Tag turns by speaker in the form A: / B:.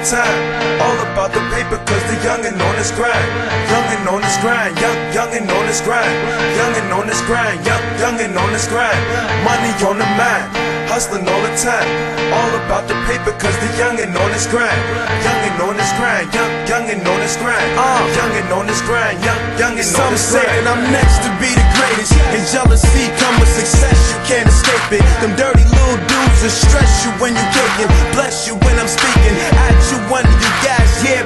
A: time. All about the paper cause the youngin' on his grind. Youngin' on his grind, youngin' on his grind. Youngin' on his grind, youngin' on his grind. Money on the mind, hustling all the time. All about the paper cause the youngin' on his grind. Youngin' on his grind, youngin' on his grind. Youngin' on his grind, youngin' on his grind. Some say that I'm next to be the greatest, and jealousy come with success, you can't escape it. Them dirty little dudes will stress you when you kickin', bless you when I'm speaking at you under you guys, yeah